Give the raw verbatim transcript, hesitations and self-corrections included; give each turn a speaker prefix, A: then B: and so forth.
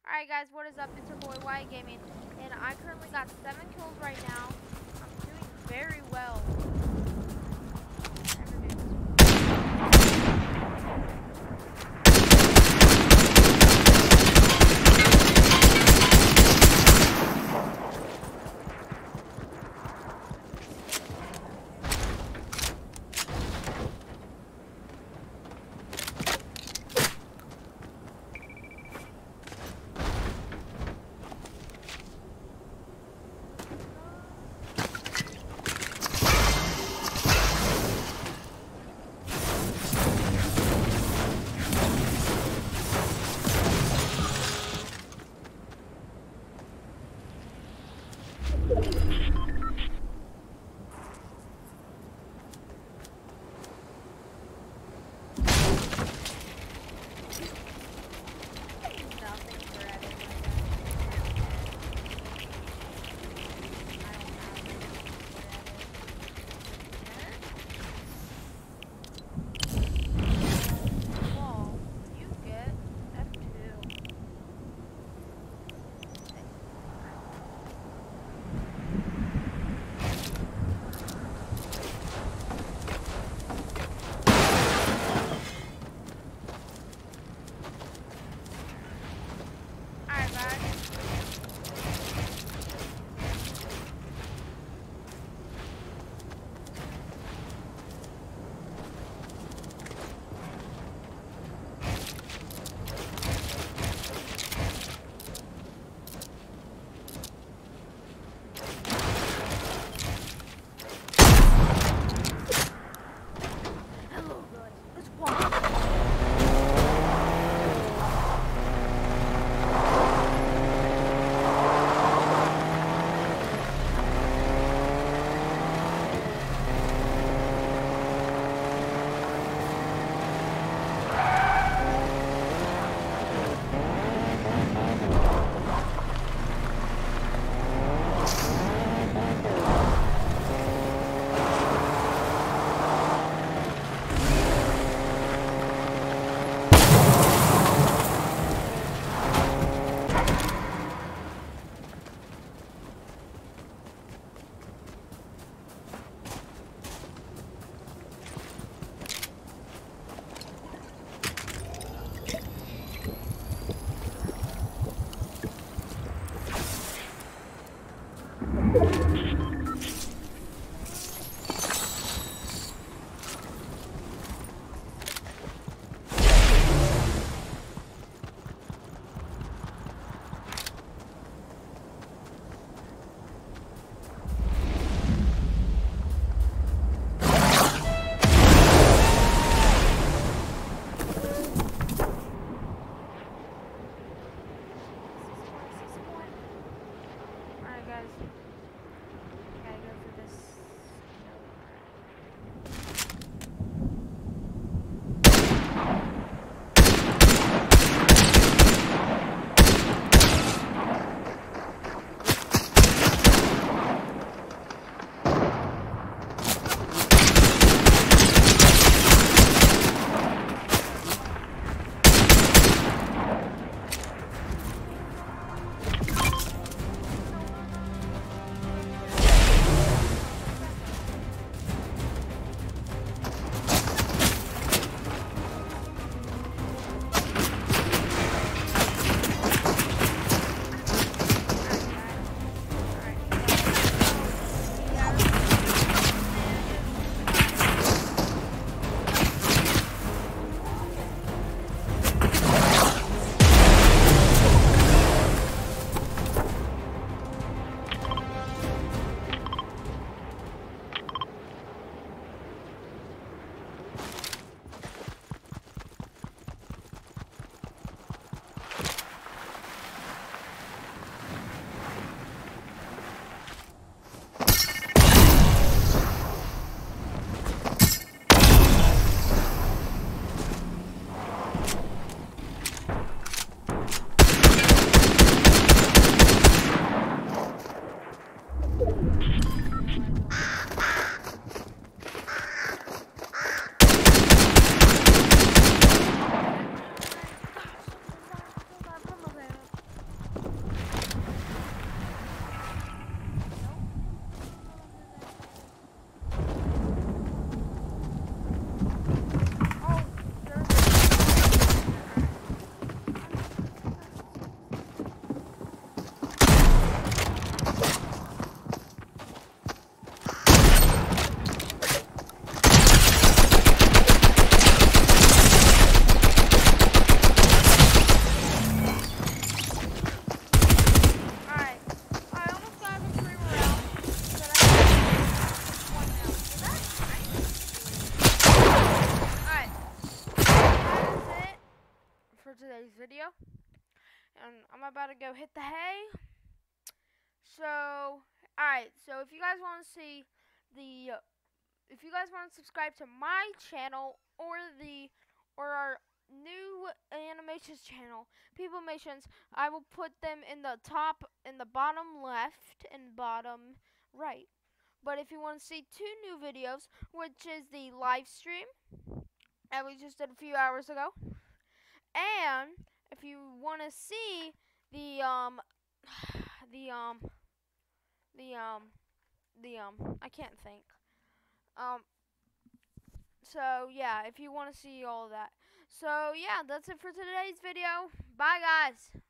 A: Alright guys, what is up? It's your boy Wyatt Gaming, and I currently got seven kills right now. I'm doing very well. and I'm about to go hit the hay. So, alright, so if you guys want to see the, uh, if you guys want to subscribe to my channel or the, or our new animations channel, People Missions, I will put them in the top, in the bottom left and bottom right. But if you want to see two new videos, which is the live stream that we just did a few hours ago, and if you want to see the, um, the, um, the, um, the, um, I can't think. Um, so, yeah, if you want to see all of that. So, yeah, that's it for today's video. Bye, guys.